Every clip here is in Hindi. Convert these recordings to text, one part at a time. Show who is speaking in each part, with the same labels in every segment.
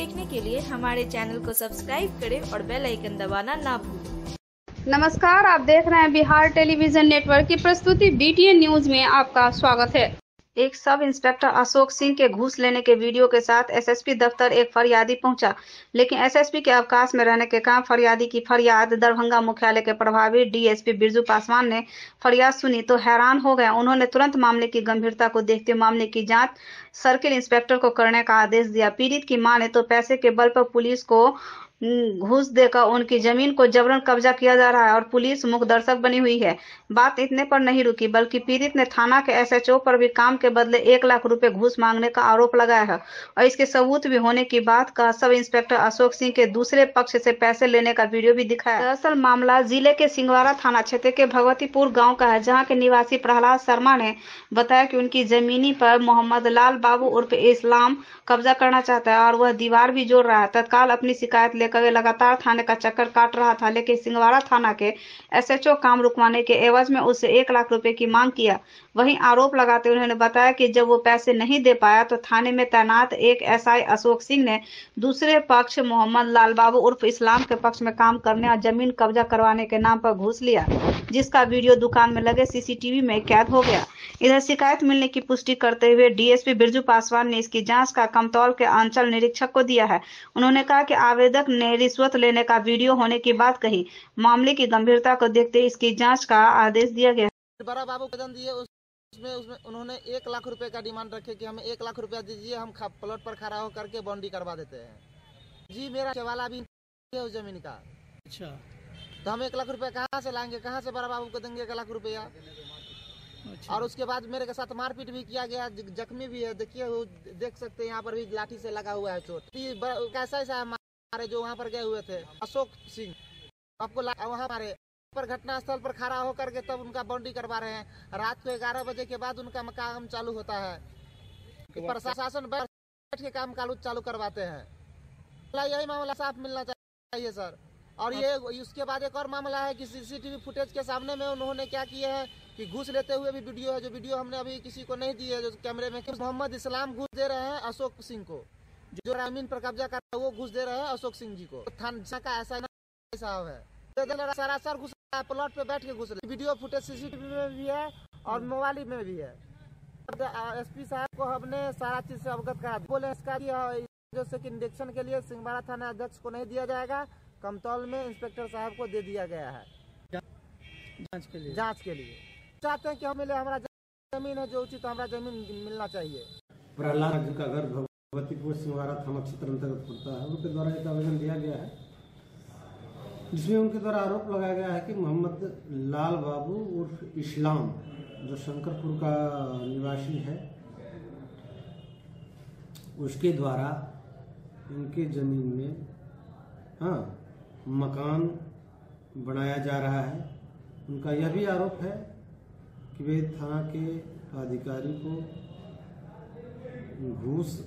Speaker 1: देखने के लिए हमारे चैनल को सब्सक्राइब करें और बेल आइकन दबाना ना भूलें।
Speaker 2: नमस्कार, आप देख रहे हैं बिहार टेलीविजन नेटवर्क की प्रस्तुति BTN न्यूज में आपका स्वागत है। एक सब इंस्पेक्टर अशोक सिंह के घूस लेने के वीडियो के साथ SSP दफ्तर एक फरियादी पहुंचा, लेकिन SSP के अवकाश में रहने के कारण फरियादी की फरियाद दरभंगा मुख्यालय के प्रभारी DSP बिरजू पासवान ने फरियाद सुनी तो हैरान हो गए। उन्होंने तुरंत मामले की गंभीरता को देखते हुए मामले की जांच सर्किल इंस्पेक्टर को करने का आदेश दिया। पीड़ित की मां ने तो पैसे के बल पर पुलिस को घूस देकर उनकी जमीन को जबरन कब्जा किया जा रहा है और पुलिस मुख्य दर्शक बनी हुई है। बात इतने पर नहीं रुकी, बल्कि पीड़ित ने थाना के SHO पर भी काम के बदले 1 लाख रुपए घूस मांगने का आरोप लगाया है और इसके सबूत भी होने की बात का सब इंस्पेक्टर अशोक सिंह के दूसरे पक्ष से पैसे लेने का वीडियो भी दिखाया। दरअसल मामला जिले के सिंगवाड़ा थाना क्षेत्र के भगवतीपुर गाँव का है, जहाँ के निवासी प्रहलाद शर्मा ने बताया कि उनकी जमीनी पर मोहम्मद लाल बाबू उर्फ इस्लाम कब्जा करना चाहता है और वह दीवार भी जोड़ रहा है। तत्काल अपनी शिकायत लेकर वे लगातार थाने का चक्कर काट रहा था, लेकिन सिंगवाड़ा थाना के SHO काम रुकवाने के एवज में उससे 1 लाख रुपए की मांग किया। वहीं आरोप लगाते उन्होंने बताया कि जब वो पैसे नहीं दे पाया तो थाने में तैनात एक SI अशोक सिंह ने दूसरे पक्ष मोहम्मद लाल बाबू उर्फ इस्लाम के पक्ष में काम करने और जमीन कब्जा करवाने के नाम पर घूस लिया, जिसका वीडियो दुकान में लगे CCTV में कैद हो गया। इधर शिकायत मिलने की पुष्टि करते हुए DSP बिरजू पासवान ने इसकी जांच का कमतौल के अंचल निरीक्षक को दिया है। उन्होंने कहा कि आवेदक ने रिश्वत लेने का वीडियो होने की बात कही। मामले की गंभीरता को देखते इसकी जांच का आदेश दिया गया।
Speaker 3: बड़ा बाबू आवेदन दिए, उसमें उन्होंने 1 लाख रुपए का डिमांड रखे कि हमें 1 लाख रुपया दीजिए, हम प्लॉट पर खड़ा हो करके बाउंड्री करवा देते हैं। जी मेरा सवाल भी है उस जमीन का।
Speaker 4: अच्छा,
Speaker 3: तो हम 1 लाख रुपए कहाँ से लाएंगे, कहाँ से बड़ा बाबू को देंगे 1 लाख रुपया?
Speaker 4: अच्छा।
Speaker 3: और उसके बाद मेरे के साथ मारपीट भी किया गया, जख्मी भी है। देखिए देख सकते हैं यहाँ पर भी लाठी से लगा हुआ है चोट। कैसा ऐसा हमारे जो वहाँ पर गए हुए थे अशोक सिंह, आपको वहाँ मारे पर घटना स्थल पर खड़ा होकर के तब उनका बाउंड्री करवा रहे हैं। रात को 11 बजे के बाद उनका काम चालू होता है। प्रशासन बैठ के काम चालू करवाते हैं। यही मामला साफ मिलना चाहिए सर। और ये उसके बाद एक और मामला है कि CCTV फुटेज के सामने में उन्होंने क्या किया है कि घूस लेते हुए भी वीडियो है, जो वीडियो हमने अभी किसी को नहीं दी है, जो कैमरे में मोहम्मद इस्लाम घूस दे रहे हैं अशोक सिंह को, जो जमीन पर कब्जा कर रहा है वो घूस दे रहे हैं अशोक सिंह जी को। थाना का ऐसा साहब है, सरासर घुस प्लॉट पे बैठ के घुस रहे। वीडियो फुटेज CCTV में भी है और मोबाइल में भी है। SP साहब को हमने सारा चीज से अवगत करा दिया। बोले इसका जैसे कि इंजेक्शन के लिए सिंगवाड़ा थाना अध्यक्ष को नहीं दिया जाएगा, कमतौल में इंस्पेक्टर साहब को दे दिया गया है जांच के लिए। चाहते हैं कि हमें हमारा जमीन है जो उचित, हमारा जमीन मिलना चाहिए।
Speaker 4: प्रहलाद जी का घर भगवतीपुर सिंगवाड़ा थाना क्षेत्र अंतर्गत पड़ता है। उनके द्वारा एक आवेदन दिया गया है, जिसमें उनके द्वारा आरोप लगाया गया है कि मोहम्मद लाल बाबू उर्फ इस्लाम, जो शंकरपुर का निवासी है, उसके द्वारा उनके जमीन में मकान बनाया जा रहा है। उनका यह भी आरोप है कि वे थाना के अधिकारी को घूस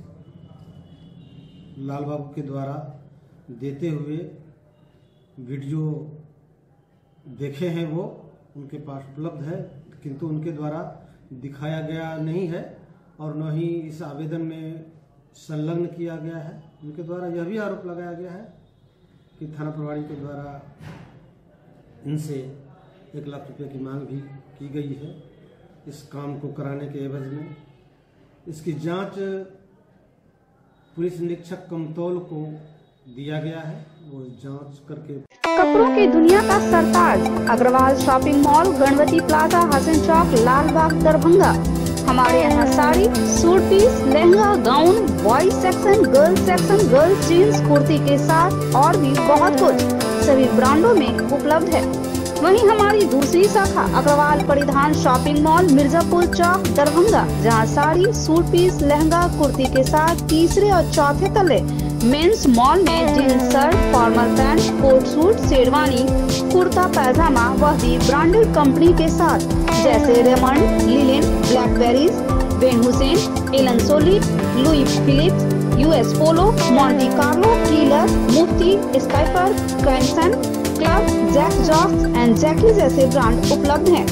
Speaker 4: लाल बाबू के द्वारा देते हुए वीडियो देखे हैं, वो उनके पास उपलब्ध है, किंतु उनके द्वारा दिखाया गया नहीं है और न ही इस आवेदन में संलग्न किया गया है। उनके द्वारा यह भी आरोप लगाया गया है कि थाना प्रभारी के द्वारा इनसे 1 लाख रुपए की मांग भी की गई है इस काम को कराने के एवज में। इसकी जांच पुलिस निरीक्षक कमतौल को दिया गया है, वो जांच करके।
Speaker 2: कपड़ों की दुनिया का सरताज Agarwal shopping mall, Ganpati plaza, Hasan Chowk, Lalbagh, Darbhanga. हमारे यहाँ sari, suit piece, lehenga, gown, boys section, girls section, girls jeans, kurti के साथ और भी बहुत कुछ सभी ब्रांडों में उपलब्ध है। वहीं हमारी दूसरी शाखा अग्रवाल परिधान शॉपिंग मॉल, मिर्जापुर चौक, दरभंगा, जहां साड़ी, सूट पीस, लहंगा, कुर्ती के साथ तीसरे और चौथे तले मेंस मॉल में jeans shirt, formal pant, coat suit, sherwani, kurta pyjama वह भी ब्रांडेड कंपनी के साथ, जैसे रेमंड, लिलिन, Blackberrys, Van Heusen, Allen Solly, Louis Philippe, US Polo, Monte Carlo, Killer, Mufti, Spykar, कैंसन, क्लब, जैक जॉस एंड जैकी जैसे ब्रांड उपलब्ध हैं।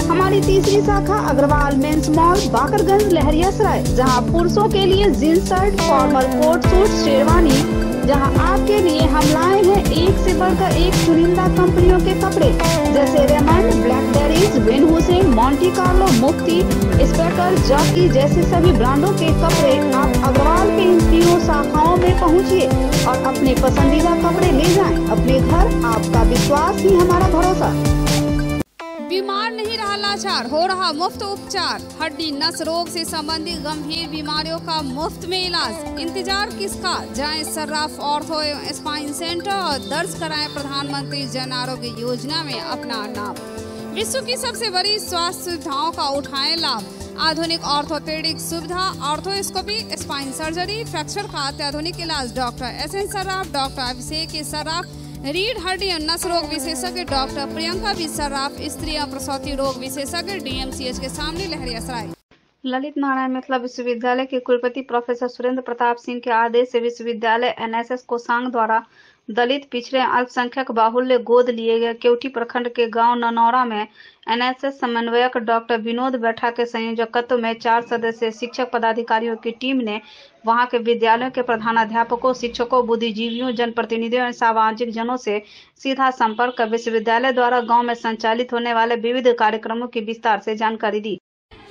Speaker 2: हमारी तीसरी शाखा अग्रवाल मेंस मॉल, बाकरगंज, लहरियासराय, जहां पुरुषों के लिए jeans shirt, formal coat suit, sherwani, जहां आपके लिए हम लाए हैं एक से बढ़कर एक चुनिंदा कंपनियों के कपड़े जैसे Raymond, Blackberrys, Van Heusen, Monte Carlo, Mufti, Spykar, Jockey जैसे सभी ब्रांडों के कपड़े आप अग्रवाल के इन तीनों शाखाओं में पहुंचिए और अपने पसंदीदा कपड़े ले जाएं। अपने घर, आपका विश्वास ही हमारा भरोसा। बीमार नहीं रहा लाचार, हो रहा मुफ्त उपचार। हड्डी नस रोग से संबंधित गंभीर बीमारियों का मुफ्त में इलाज। इंतजार किसका, जाएं सर्राफ ऑर्थो एवं स्पाइन सेंटर और दर्ज कराएं प्रधानमंत्री जन आरोग्य योजना में अपना नाम। विश्व की सबसे बड़ी स्वास्थ्य सुविधाओं का उठाएं लाभ। आधुनिक ऑर्थोपेडिक सुविधा, ऑर्थोस्कोपी, स्पाइन सर्जरी, फ्रैक्चर का अत्याधुनिक इलाज। Doctor SN Sarraf, doctor Abhishek Sarraf, रीढ़ हड्डी और नस रोग विशेषज्ञ डॉक्टर प्रियंका बी सर्राफ, स्त्री और प्रसूति रोग विशेषज्ञ, DMCH के सामने, लहरियासराय। ललित नारायण मिथिला विश्वविद्यालय के कुलपति प्रोफेसर सुरेंद्र प्रताप सिंह के आदेश से विश्वविद्यालय NSS कोषांग द्वारा दलित, पिछड़े, अल्पसंख्यक बाहुल्य गोद लिए गए केवटी प्रखंड के गांव ननौरा में NSS समन्वयक डॉक्टर विनोद बैठा के संयोजकत्व में 4 सदस्यीय शिक्षक पदाधिकारियों की टीम ने वहां के विद्यालयों के प्रधानाध्यापकों, शिक्षकों, बुद्धिजीवियों, जनप्रतिनिधियों और सामाजिक जनों से सीधा संपर्क कर विश्वविद्यालय द्वारा गांव में संचालित होने वाले विविध कार्यक्रमों की विस्तार से जानकारी दी।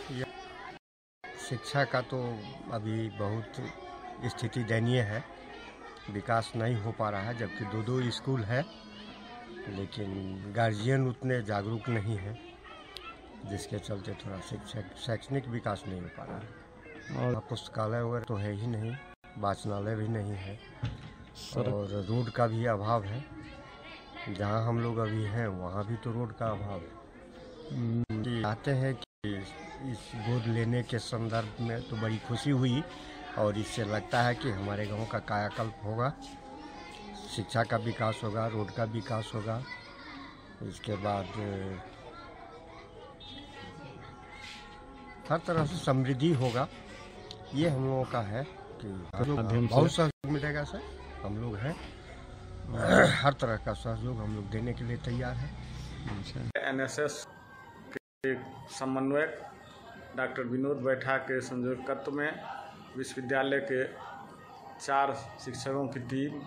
Speaker 5: शिक्षा का तो अभी बहुत स्थिति दयनीय है, विकास नहीं हो पा रहा है, जबकि 2 स्कूल है, लेकिन गार्जियन उतने जागरूक नहीं है, जिसके चलते थोड़ा शैक्षणिक विकास नहीं हो पा रहा है। और पुस्तकालय वगैरह तो है ही नहीं, वाचनालय भी नहीं है और रोड का भी अभाव है। जहाँ हम लोग अभी हैं वहाँ भी तो रोड का अभाव है। चाहते हैं कि इस गोद लेने के संदर्भ में तो बड़ी खुशी हुई और इससे लगता है कि हमारे गांव का कायाकल्प होगा, शिक्षा का विकास होगा, रोड का विकास होगा, इसके बाद हर तरह से समृद्धि होगा। ये हम लोगों का है कि बहुत सहयोग मिलेगा सर, हम लोग हैं, हर तरह का सहयोग हम लोग देने के लिए तैयार हैं।
Speaker 6: NSS के समन्वयक डॉक्टर विनोद बैठा के संयोजकत्व में विश्वविद्यालय के 4 शिक्षकों की टीम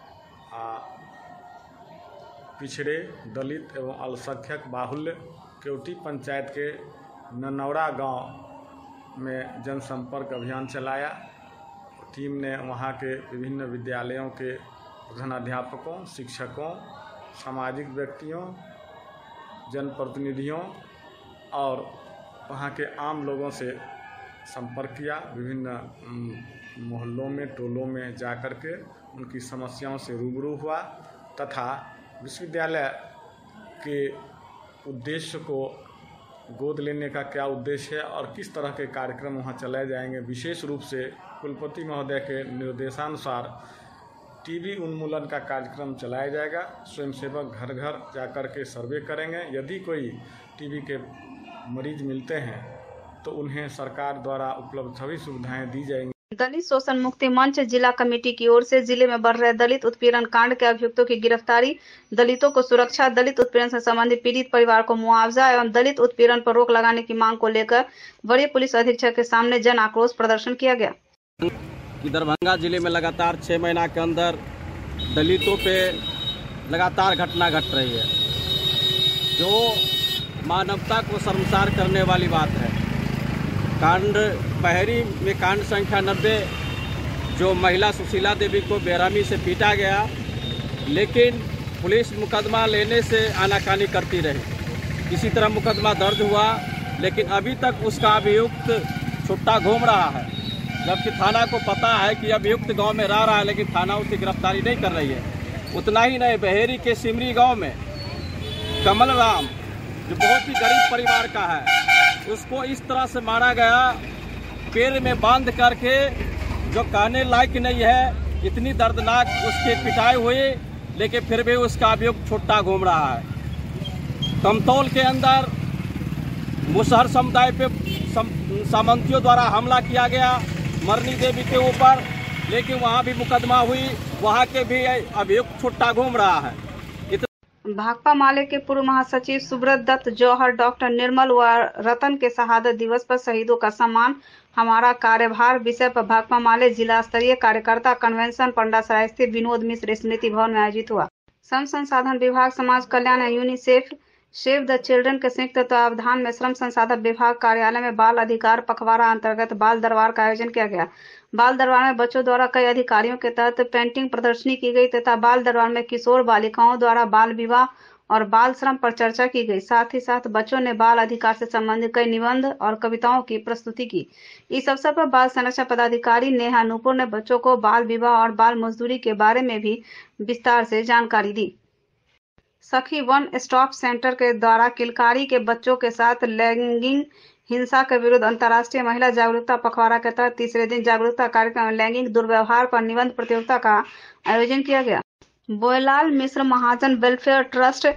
Speaker 6: पिछड़े, दलित एवं अल्पसंख्यक बाहुल्य केवटी पंचायत के ननौरा गांव में जनसंपर्क अभियान चलाया। टीम ने वहां के विभिन्न विद्यालयों के प्रधानाध्यापकों, शिक्षकों, सामाजिक व्यक्तियों, जनप्रतिनिधियों और वहां के आम लोगों से संपर्क किया। विभिन्न मोहल्लों में, टोलों में जाकर के उनकी समस्याओं से रूबरू हुआ तथा विश्वविद्यालय के उद्देश्य को, गोद लेने का क्या उद्देश्य है और किस तरह के कार्यक्रम वहां चलाए जाएंगे, विशेष रूप से कुलपति महोदय के निर्देशानुसार टीबी उन्मूलन का कार्यक्रम चलाया जाएगा। स्वयंसेवक घर घर जाकर के सर्वे करेंगे। यदि कोई टीबी के मरीज मिलते हैं तो उन्हें सरकार द्वारा उपलब्ध सभी सुविधाएं दी जाएंगी।
Speaker 2: दलित शोषण मुक्ति मंच जिला कमेटी की ओर से जिले में बढ़ रहे दलित उत्पीड़न कांड के अभियुक्तों की गिरफ्तारी, दलितों को सुरक्षा, दलित उत्पीड़न से संबंधित पीड़ित परिवार को मुआवजा एवं दलित उत्पीड़न पर रोक लगाने की मांग को लेकर बड़े पुलिस अधीक्षक के सामने जन आक्रोश प्रदर्शन किया गया।
Speaker 7: दरभंगा जिले में लगातार 6 महीना के अंदर दलितों पे लगातार घटना घट रही है, जो मानवता को शर्मसार करने वाली बात है। कांड बहरी में कांड संख्या 90, जो महिला सुशीला देवी को बेरहमी से पीटा गया, लेकिन पुलिस मुकदमा लेने से आनाकानी करती रही। इसी तरह मुकदमा दर्ज हुआ, लेकिन अभी तक उसका अभियुक्त छुट्टा घूम रहा है, जबकि थाना को पता है कि अभियुक्त गांव में रह रहा है, लेकिन थाना उसकी गिरफ्तारी नहीं कर रही है। उतना ही नहीं, बहेरी के सिमरी गांव में कमल राम, जो बहुत ही गरीब परिवार का है, उसको इस तरह से मारा गया, पैर में बांध करके, जो कहने लायक नहीं है। इतनी दर्दनाक उसकी पिटाई हुई, लेकिन फिर भी उसका अभियुक्त छुट्टा घूम रहा है। कमतौल के अंदर मुसहर समुदाय पे सामंतियों द्वारा हमला किया गया मरनी देवी के ऊपर, लेकिन वहाँ भी मुकदमा हुई, वहाँ के भी अभियुक्त छुट्टा घूम रहा है।
Speaker 2: भाकपा माले के पूर्व महासचिव सुब्रत दत्त जौहर, डॉक्टर निर्मल व रतन के शहादत दिवस पर शहीदों का सम्मान, हमारा कार्यभार विषय पर भाकपा माले जिला स्तरीय कार्यकर्ता कन्वेंशन पंडासराय स्थित विनोद मिश्र स्मृति भवन में आयोजित हुआ। श्रम संसाधन विभाग, समाज कल्याण एवं यूनिसेफ सेव द चिल्ड्रन के संयुक्त तत्वावधान में श्रम संसाधन विभाग कार्यालय में बाल अधिकार पखवाड़ा अंतर्गत बाल दरबार का आयोजन किया गया। बाल दरबार में बच्चों द्वारा कई अधिकारियों के तहत पेंटिंग प्रदर्शनी की गई तथा बाल दरबार में किशोर बालिकाओं द्वारा बाल विवाह और बाल श्रम पर चर्चा की गई। साथ ही साथ बच्चों ने बाल अधिकार से संबंधित कई निबंध और कविताओं की प्रस्तुति की। इस अवसर पर बाल संरक्षण पदाधिकारी नेहा नूपुर ने बच्चों को बाल विवाह और बाल मजदूरी के बारे में भी विस्तार से जानकारी दी। सखी वन स्टॉप सेंटर के द्वारा किलकारी के बच्चों के साथ लैंगिक हिंसा के विरुद्ध अंतर्राष्ट्रीय महिला जागरूकता पखवाड़ा के तहत तीसरे दिन जागरूकता कार्यक्रम में लैंगिक दुर्व्यवहार पर निबंध प्रतियोगिता का आयोजन किया गया। बोयलाल मिश्र महाजन वेलफेयर ट्रस्ट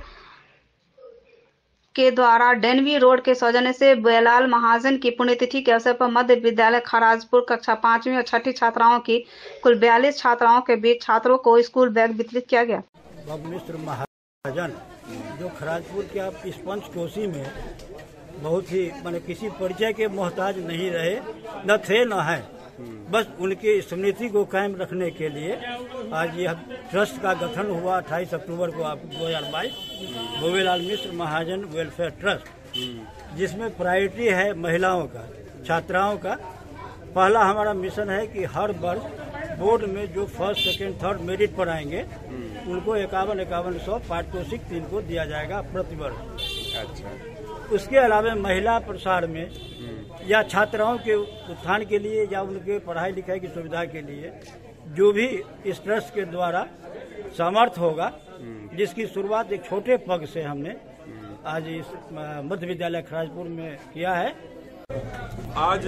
Speaker 2: के द्वारा डेनवी रोड के सौजन्य से बोयलाल महाजन की पुण्यतिथि के अवसर पर मध्य विद्यालय खराजपुर कक्षा 5वीं और 6ठी छात्राओं की कुल 42 छात्राओं के बीच छात्रों को स्कूल बैग वितरित किया गया।
Speaker 8: मिश्र महाजन जो खराजपुर के आप इस पंचकोशी में बहुत ही माने किसी परिचय के मोहताज नहीं रहे, न थे न है, बस उनकी स्मृति को कायम रखने के लिए आज यह ट्रस्ट का गठन हुआ 28 अक्टूबर को 2022 बोयलाल मिश्र महाजन वेलफेयर ट्रस्ट, जिसमें प्रायोरिटी है महिलाओं का, छात्राओं का। पहला हमारा मिशन है कि हर वर्ष बोर्ड में जो फर्स्ट सेकेंड थर्ड मेरिट पर आएंगे उनको 51-5100 पारितोषिक 3 को दिया जाएगा प्रतिवर्ष। अच्छा। उसके अलावा महिला प्रसार में या छात्राओं के उत्थान के लिए या उनके पढ़ाई लिखाई की सुविधा के लिए जो भी इस ट्रस्ट के द्वारा सामर्थ्य होगा, जिसकी शुरुआत एक छोटे पग से हमने आज इस मध्य विद्यालय खराजपुर में किया है।
Speaker 9: आज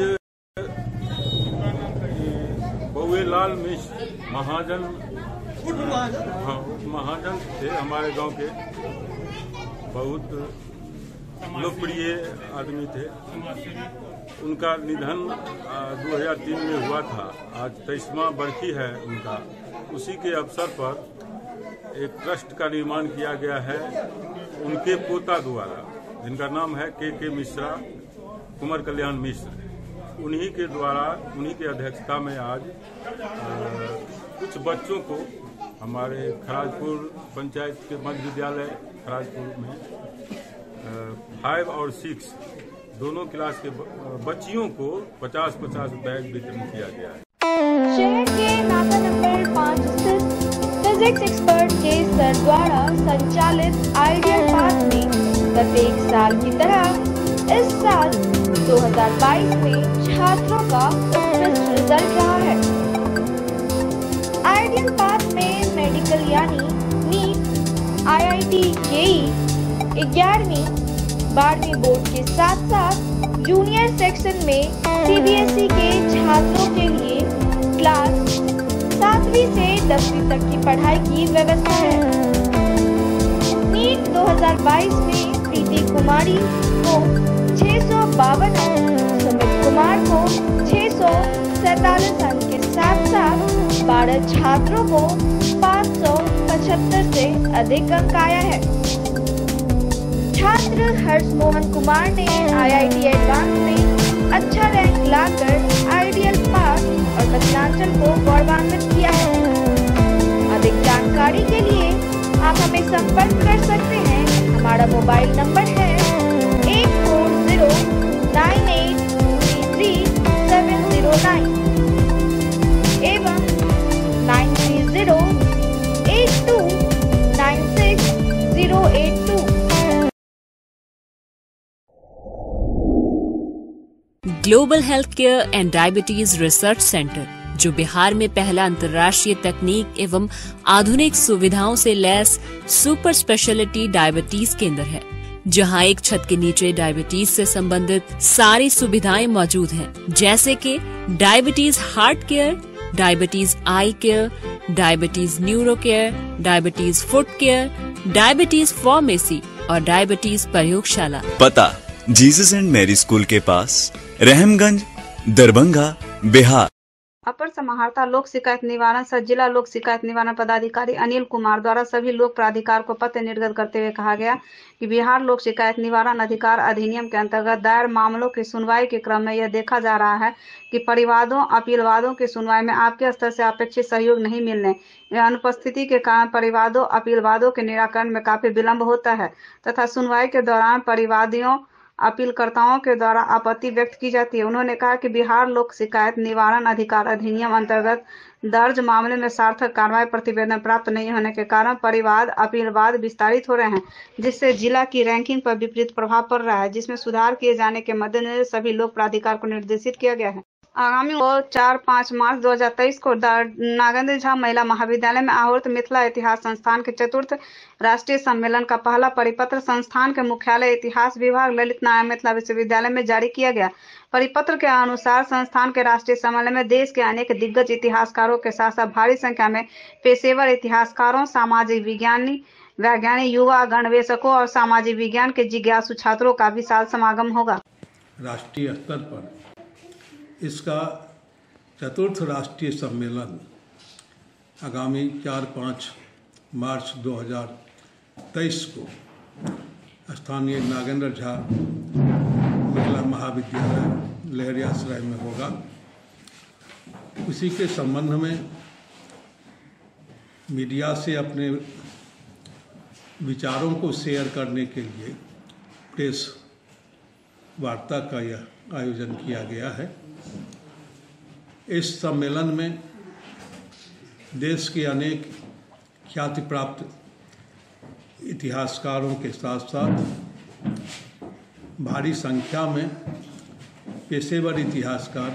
Speaker 9: बोयलाल मिश्र महाजन थे, हमारे गांव के बहुत लोकप्रिय आदमी थे। उनका निधन 2003 में हुआ था। आज 23वां बरसी है उनका। उसी के अवसर पर एक ट्रस्ट का निर्माण किया गया है उनके पोता द्वारा, जिनका नाम है के मिश्रा कुमार कल्याण मिश्र। उन्हीं के द्वारा, उन्हीं के अध्यक्षता में आज कुछ बच्चों को हमारे खराजपुर पंचायत के मध्य विद्यालय खराजपुर में 5 और 6 दोनों क्लास के बच्चियों को 50-50 बैग वितरण किया गया है।
Speaker 10: शहर के नाका नंबर 5 स्थित फिजिक्स एक्सपर्ट के सर द्वारा संचालित आइडियल पाथ में प्रत्येक साल की तरह इस साल 2022 में छात्रों का उत्कृष्ट रिजल्ट रहा है। आइडियल पाथ में मेडिकल यानी नीट, IIT, JEE, 11वीं 12वीं बोर्ड के साथ साथ जूनियर सेक्शन में CBSE के छात्रों के लिए क्लास 7वीं से 10वीं तक की पढ़ाई की व्यवस्था है। नीट 2022 में प्रीति कुमारी को 652 अंक, सुमित कुमार को 647 अंक के साथ साथ 12 छात्रों को 575 से अधिक अंक आया है। छात्र हर्ष मोहन कुमार ने IIT एडवांस में अच्छा रैंक लाकर आइडियल पास और मिथिलांचल को गौरवान्वित किया है। अधिक जानकारी के लिए आप हमें संपर्क कर सकते हैं। हमारा मोबाइल नंबर है 8409833709 एवं 9308296082।
Speaker 11: Global health care and diabetes research centre, जो बिहार में पहला अंतर्राष्ट्रीय तकनीक एवं आधुनिक सुविधाओं से लैस सुपर स्पेशलिटी डायबिटीज केंद्र है, जहां एक छत के नीचे डायबिटीज से संबंधित सारी सुविधाएं मौजूद हैं, जैसे कि diabetes heart care, diabetes eye care, diabetes neuro care, diabetes foot care, diabetes pharmacy और डायबिटीज प्रयोगशाला।
Speaker 12: पता जीसस एंड मैरी स्कूल के पास, रहमगंज, दरभंगा, बिहार।
Speaker 2: अपर समाहर्ता लोक शिकायत निवारण सह जिला लोक शिकायत निवारण पदाधिकारी अनिल कुमार द्वारा सभी लोक प्राधिकार को पत्र निर्गत करते हुए कहा गया कि बिहार लोक शिकायत निवारण अधिकार अधिनियम के अंतर्गत दायर मामलों की सुनवाई के क्रम में यह देखा जा रहा है कि परिवादों अपीलवादों की सुनवाई में आपके स्तर से अपेक्षित सहयोग नहीं मिलने या अनुपस्थिति के कारण परिवादों अपीलवादों के निराकरण में काफी विलंब होता है तथा सुनवाई के दौरान परिवादियों अपीलकर्ताओं के द्वारा आपत्ति व्यक्त की जाती है। उन्होंने कहा कि बिहार लोक शिकायत निवारण अधिकार अधिनियम अंतर्गत दर्ज मामले में सार्थक कार्रवाई प्रतिवेदन प्राप्त नहीं होने के कारण परिवाद अपीलवाद विस्तारित हो रहे हैं, जिससे जिला की रैंकिंग पर विपरीत प्रभाव पड़ रहा है, जिसमें सुधार किए जाने के मद्देनजर सभी लोक प्राधिकार को निर्देशित किया गया है। आगामी 4-5 मार्च 2023 को नागेंद्र झा महिला महाविद्यालय में आहूत मिथिला इतिहास संस्थान के 4th राष्ट्रीय सम्मेलन का पहला परिपत्र संस्थान के मुख्यालय इतिहास विभाग ललित नारायण मिथिला विश्वविद्यालय में जारी किया गया। परिपत्र के अनुसार संस्थान के राष्ट्रीय सम्मेलन में देश के अनेक दिग्गज इतिहासकारों के साथ साथ भारी संख्या में पेशेवर इतिहासकारों, सामाजिक वैज्ञानिक, युवा गणवेशकों और सामाजिक विज्ञान के जिज्ञासु छात्रों का विशाल समागम होगा।
Speaker 12: राष्ट्रीय स्तर पर इसका 4th राष्ट्रीय सम्मेलन आगामी 4-5 मार्च 2023 को स्थानीय नागेंद्र झा महिला महाविद्यालय लहरियासराय में होगा। उसी के संबंध में मीडिया से अपने विचारों को शेयर करने के लिए प्रेस वार्ता का यह आयोजन किया गया है। इस सम्मेलन में देश के अनेक ख्याति प्राप्त इतिहासकारों के साथ साथ भारी संख्या में पेशेवर इतिहासकार,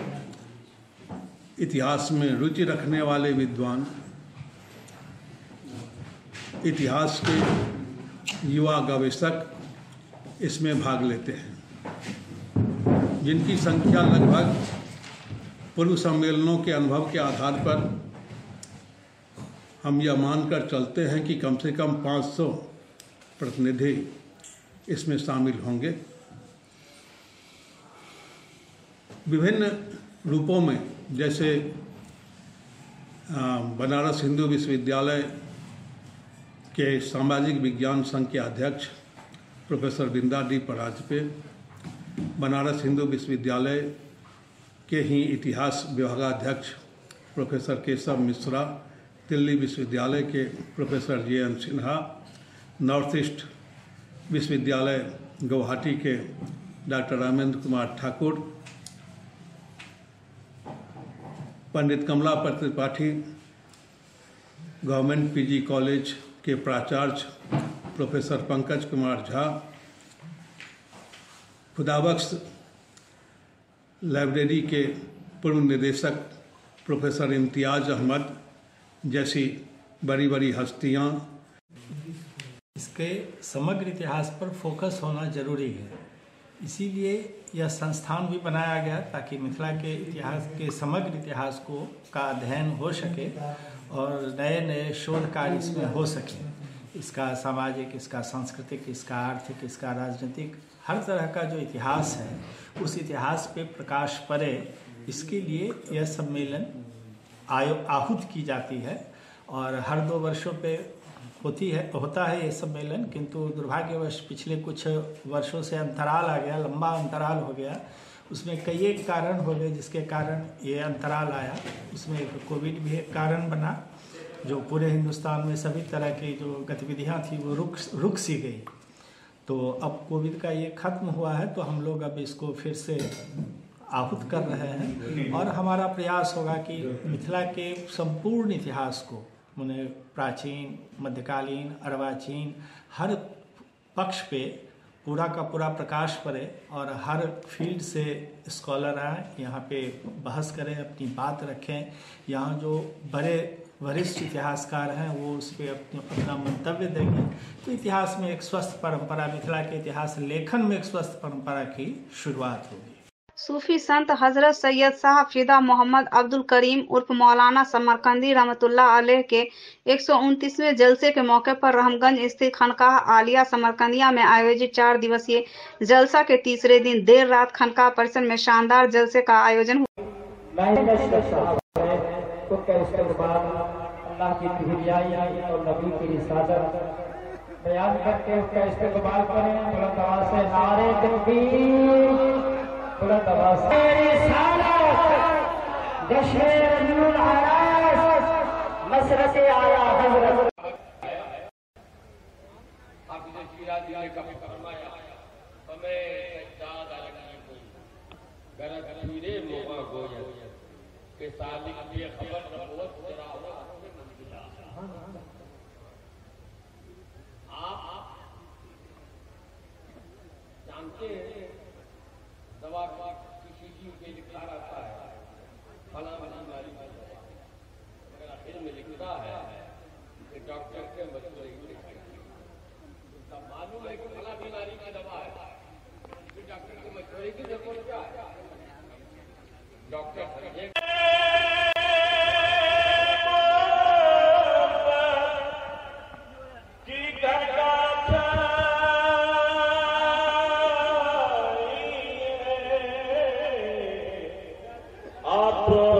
Speaker 12: इतिहास में रुचि रखने वाले विद्वान, इतिहास के युवा गवेषक इसमें भाग लेते हैं, जिनकी संख्या लगभग पूर्व सम्मेलनों के अनुभव के आधार पर हम यह मानकर चलते हैं कि कम से कम 500 प्रतिनिधि इसमें शामिल होंगे। विभिन्न रूपों में, जैसे बनारस हिंदू विश्वविद्यालय के सामाजिक विज्ञान संघ के अध्यक्ष प्रोफेसर बिंदा डी पराजपे, बनारस हिंदू विश्वविद्यालय के ही इतिहास विभागाध्यक्ष प्रोफेसर केशव मिश्रा, दिल्ली विश्वविद्यालय के professor JN Sinha, north east विश्वविद्यालय गुवाहाटी के doctor Ramendra Kumar Thakur, Pandit Kamla Tripathi government PG college के प्राचार्य प्रोफेसर पंकज कुमार झा, खुदाबख्श लाइब्रेरी के पूर्व निदेशक प्रोफेसर इम्तियाज अहमद जैसी बड़ी बड़ी हस्तियां।
Speaker 13: इसके समग्र इतिहास पर फोकस होना जरूरी है, इसीलिए यह संस्थान भी बनाया गया ताकि मिथिला के इतिहास के समग्र इतिहास का अध्ययन हो सके और नए नए शोध कार्य इसमें हो सके। इसका सामाजिक, इसका सांस्कृतिक, इसका आर्थिक, इसका राजनीतिक, हर तरह का जो इतिहास है उस इतिहास पे प्रकाश पड़े, इसके लिए यह सम्मेलन आहूत की जाती है और हर 2 वर्षों पे होता है ये सम्मेलन, किंतु दुर्भाग्यवश पिछले कुछ वर्षों से अंतराल आ गया, लंबा अंतराल हो गया। उसमें कई एक कारण हो गए जिसके कारण ये अंतराल आया। उसमें एक कोविड भी एक कारण बना, जो पूरे हिंदुस्तान में सभी तरह की जो गतिविधियां थी वो रुक सी गई। तो अब कोविड का ये खत्म हुआ है तो हम लोग अब इसको फिर से आहूत कर रहे हैं और हमारा प्रयास होगा कि मिथिला के संपूर्ण इतिहास को, उन्हें प्राचीन, मध्यकालीन, अर्वाचीन, हर पक्ष पे पूरा का पूरा प्रकाश पड़े और हर फील्ड से स्कॉलर आए, यहाँ पे बहस करें, अपनी बात रखें। यहाँ जो बड़े वरिष्ठ इतिहासकार हैं वो उस पर अपना मंतव्य देंगे। तो इतिहास में एक स्वस्थ परंपरा, मिथिला के इतिहास लेखन में एक स्वस्थ परंपरा की शुरुआत होगी।
Speaker 2: सूफी संत हजरत सैयद शाह फिदा मोहम्मद अब्दुल करीम उर्फ मौलाना समरकंदी रहमतुल्लाह अलैह के 129वें जलसे के मौके पर रहमगंज स्थित खनकाह आलिया समरकंदिया में आयोजित 4 दिवसीय जलसा के तीसरे दिन देर रात खनकाह परिसर में शानदार जलसे का आयोजन हुआ।
Speaker 14: उसका इस्तेमाल अल्लाह की किबरियाई और नबी की रिसालत बयान करके उसका इस्तेमाल करें। बुलंद आवाज से नारे तकबीर, बुलंद आवाज से रिसालत, जश्न नूरुल आरास, मसरत आला हजरत।
Speaker 15: हाफिज़ शिराज़ी ने कभी फरमाया, हमें सज्जाद अलगी कोई गरज पीरे मोहा गोया के सालिक ये खबर नबूवत जरा हुआ मंजिला। आप जानते हैं दवा किसी चीज पे लिखा रहता है फला बीमारी की दवा, अगर आखिर में लिखता है कि डॉक्टर के मशवरे की लिखाई, तब मालूम है कि फला बीमारी की दवा है, फिर डॉक्टर के मशवरे की जरूरत क्या है? डॉक्टर
Speaker 16: आप